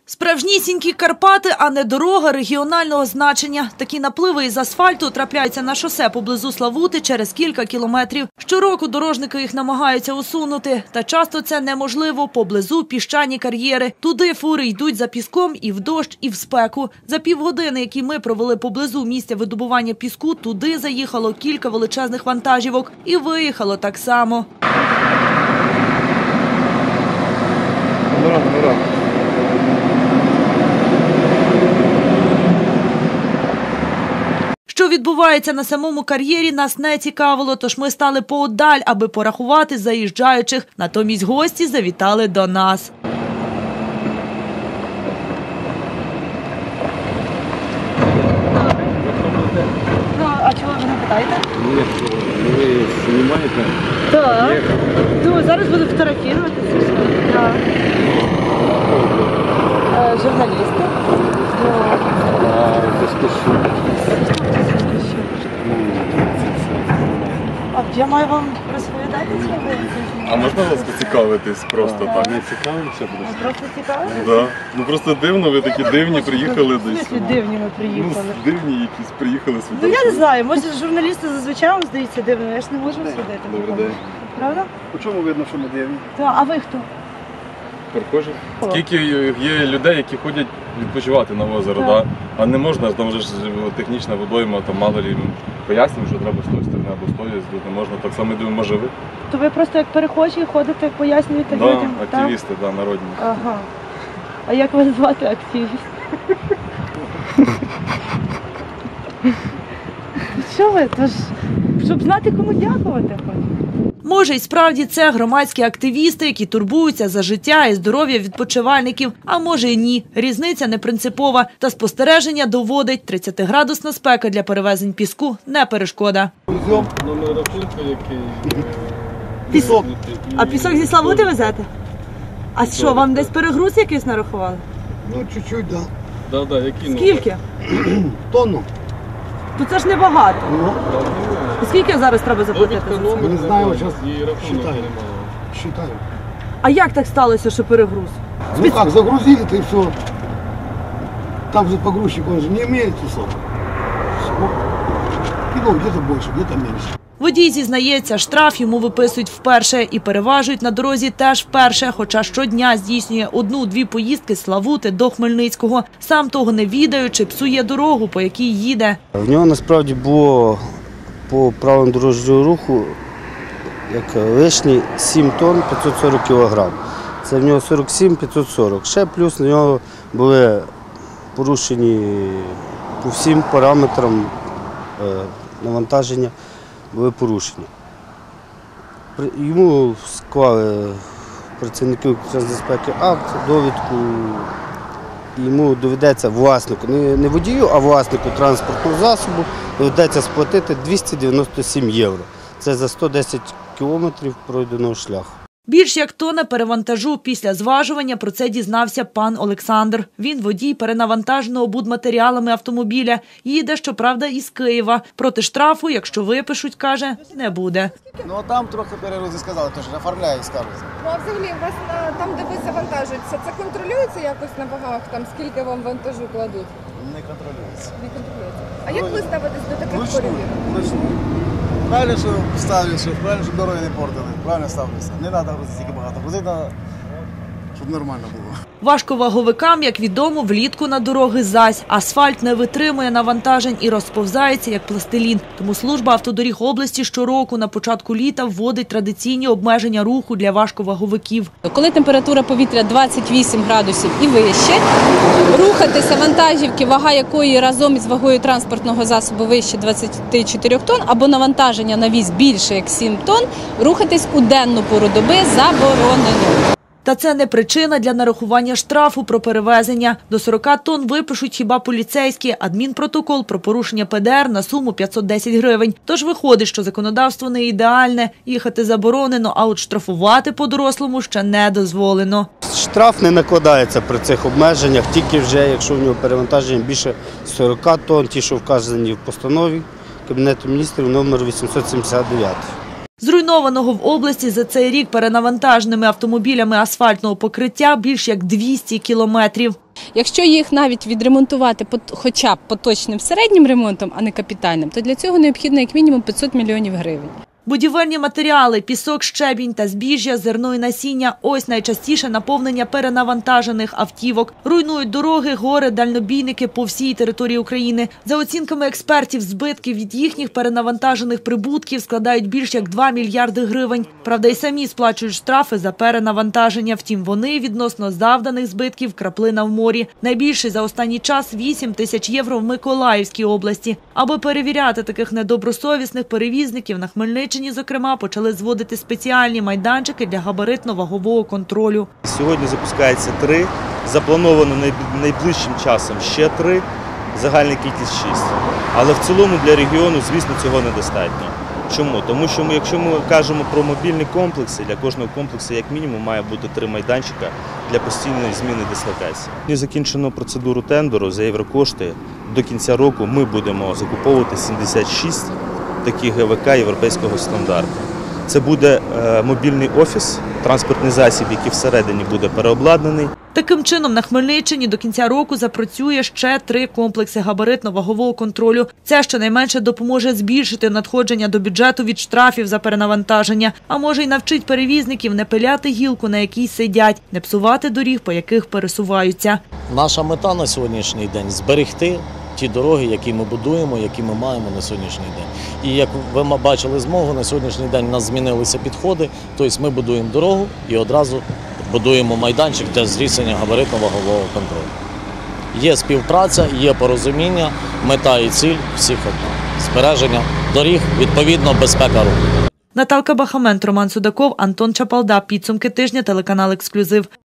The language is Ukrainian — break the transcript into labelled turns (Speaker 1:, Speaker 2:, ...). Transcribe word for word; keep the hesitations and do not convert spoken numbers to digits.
Speaker 1: Справжнісінькі Карпати, а не дорога регіонального значення. Такі напливи із асфальту трапляються на шосе поблизу Славути через кілька кілометрів. Щороку дорожники їх намагаються усунути. Та часто це неможливо поблизу піщані кар'єри. Туди фури йдуть за піском і в дощ, і в спеку. За півгодини, які ми провели поблизу місця видобування піску, туди заїхало кілька величезних вантажівок. І виїхало так само. Що відбувається на самому кар'єрі, нас не цікавило, тож ми стали поодаль, аби порахувати заїжджаючих. Натомість гості завітали до нас.
Speaker 2: А чого ви не питаєте?
Speaker 3: Ні, ви знімаєте?
Speaker 2: Так. Думаю, зараз буду фотографуватися. Так. Журналісти. А я маю вам розповідати, чи ви?
Speaker 4: А можна вас поцікавитись просто так?
Speaker 3: Не цікавимося буде?
Speaker 2: Просто цікаво?
Speaker 4: Да. Ну просто дивно, ви такі дивні приїхали
Speaker 2: В
Speaker 4: десь.
Speaker 2: смислі дивні ми
Speaker 4: Ну,
Speaker 2: приїхали?
Speaker 4: дивні якісь приїхали
Speaker 2: Ну
Speaker 4: сюди.
Speaker 2: я не знаю, може журналісти зазвичай вам здається дивно, я ж не можу судити.
Speaker 4: Добрий день.
Speaker 2: Правда?
Speaker 3: По чому видно, що ми дивні?
Speaker 2: Так, а ви хто?
Speaker 4: Перехожі. Скільки є людей, які ходять відпочивати на озеро, да? А не можна, там вже ж технічна водойма, там мало лі пояснюємо, що треба з тої сторони або з тої, не можна. Так само думаю, може ви?
Speaker 2: То ви просто як перехожі ходите, пояснюєте
Speaker 4: Да,
Speaker 2: людям? так?
Speaker 4: активісти, да, народні.
Speaker 2: Ага. А як вас звати активіст? Що ви? Тож, щоб знати, кому дякувати хоч.
Speaker 1: Може, й справді це громадські активісти, які турбуються за життя і здоров'я відпочивальників, а може й ні. Різниця не принципова. Та спостереження доводить, тридцятиградусна спека для перевезень піску не перешкода.
Speaker 4: Номер рахунку, який...
Speaker 2: Пісок. А пісок зі Славути везете? А що, вам десь перегруз якийсь нарахували?
Speaker 5: Ну, чуть-чуть, да.
Speaker 4: Да, да, який номер?
Speaker 2: Скільки?
Speaker 5: Тонну.
Speaker 2: То це ж небагато.
Speaker 5: Ну,
Speaker 2: І скільки зараз треба заплатити за це?
Speaker 5: не знаю, сейчас
Speaker 4: І рахунок
Speaker 5: считаю.
Speaker 4: немає.
Speaker 5: Считаю.
Speaker 2: А як так сталося, що перегруз?
Speaker 5: Ну как, загрузили-то и все. Там же погрузчик, он же не имеет часов. Кило где-то больше, где-то меньше.
Speaker 1: Водій зізнається, штраф йому виписують вперше і переважують на дорозі теж вперше, хоча щодня здійснює одну-дві поїздки з Славути до Хмельницького. Сам того не відаючи, псує дорогу, по якій їде.
Speaker 6: В нього насправді було по правилам дорожнього руху як лишні сім тонн п'ятсот сорок кілограм. Це в нього сорок сім п'ятсот сорок. Ще плюс на нього були порушені по всім параметрам навантаження. Були порушені. Йому склали працівники безпеки акт, довідку. Йому доведеться власнику, не водію, а власнику транспортного засобу, доведеться сплатити двісті дев'яносто сім євро. Це за сто десять кілометрів пройденого шляху.
Speaker 1: Більш як тонна перевантажу після зважування, про це дізнався пан Олександр. Він водій перенавантаженого будматеріалами автомобіля. Їде, щоправда, із Києва. Проти штрафу, якщо випишуть, каже, не буде.
Speaker 7: Ну а там трохи перегрузи сказали, тож оформляють скаргу.
Speaker 8: Ну а взагалі у вас на там, де ви завантажуєтеся, це контролюється якось на вагах, там скільки вам вантажу кладуть?
Speaker 7: Не контролюється.
Speaker 8: Не контролюється. А як ви ставитесь до таких перевірок?
Speaker 7: Вручну. Правильно, що ставлять, що правильно, щоб дороги не портили. Правильно ставлюся. Не треба грузити стільки багато. Грузити треба, щоб нормально було.
Speaker 1: Важковаговикам, як відомо, влітку на дороги зась. Асфальт не витримує навантажень і розповзається, як пластилін. Тому служба автодоріг області щороку на початку літа вводить традиційні обмеження руху для важковаговиків.
Speaker 9: Коли температура повітря двадцять вісім градусів і вище, рухатися вантажівки, вага якої разом із вагою транспортного засобу вище двадцяти чотирьох тонн, або навантаження на віз більше як сім тонн, рухатись у денну пору доби заборонено.
Speaker 1: Та це не причина для нарахування штрафу про перевезення. До сорока тонн випишуть хіба поліцейські. Адмінпротокол про порушення Пе Де Ер на суму п'ятсот десять гривень. Тож виходить, що законодавство не ідеальне. Їхати заборонено, а от штрафувати по-дорослому ще не дозволено.
Speaker 6: Штраф не накладається при цих обмеженнях, тільки вже, якщо в нього перевантаження більше сорока тонн, ті, що вказані в постанові Кабінету міністрів номер вісімсот сімдесят дев'ять.
Speaker 1: Зруйнованого в області за цей рік перенавантаженими автомобілями асфальтного покриття більш як двісті кілометрів.
Speaker 9: Якщо їх навіть відремонтувати пот- хоча б поточним середнім ремонтом, а не капітальним, то для цього необхідно як мінімум п'ятсот мільйонів гривень.
Speaker 1: Будівельні матеріали – пісок, щебінь та збіжжя, зерно і насіння – ось найчастіше наповнення перенавантажених автівок. Руйнують дороги, гори, дальнобійники по всій території України. За оцінками експертів, збитки від їхніх перенавантажених прибутків складають більш як два мільярди гривень. Правда, й самі сплачують штрафи за перенавантаження. Втім, вони відносно завданих збитків – краплина в морі. Найбільший за останній час – вісім тисяч євро в Миколаївській області. Аби перевіряти таких недобросовісних перевізників, на Хмельниччині зокрема, почали зводити спеціальні майданчики для габаритно-вагового контролю.
Speaker 10: Сьогодні запускається три, заплановано найближчим часом ще три, загальна кількість шість. Але в цілому для регіону, звісно, цього недостатньо. Чому? Тому що ми, якщо ми кажемо про мобільні комплекси, для кожного комплексу як мінімум має бути три майданчика для постійної зміни дислокації. І закінчено процедуру тендеру за єврокошти. До кінця року ми будемо закуповувати сімдесят шість таких ГВК європейського стандарту. Це буде е, мобільний офіс, транспортний засіб, який всередині буде переобладнаний.
Speaker 1: Таким чином, на Хмельниччині до кінця року запрацює ще три комплекси габаритно-вагового контролю. Це щонайменше допоможе збільшити надходження до бюджету від штрафів за перенавантаження, а може й навчить перевізників не пиляти гілку, на якій сидять, не псувати доріг, по яких пересуваються.
Speaker 11: Наша мета на сьогоднішній день – зберегти ті дороги, які ми будуємо, які ми маємо на сьогоднішній день. І як ви бачили змогу, на сьогоднішній день у нас змінилися підходи, тобто ми будуємо дорогу і одразу будуємо майданчик для здійснення габаритно-вагового контролю. Є співпраця, є порозуміння, мета і ціль всіх одна – збереження доріг, відповідно, безпека руху.
Speaker 1: Наталка Бахамент, Роман Судаков, Антон Чапалда. Підсумки тижня, телеканал «Ексклюзив».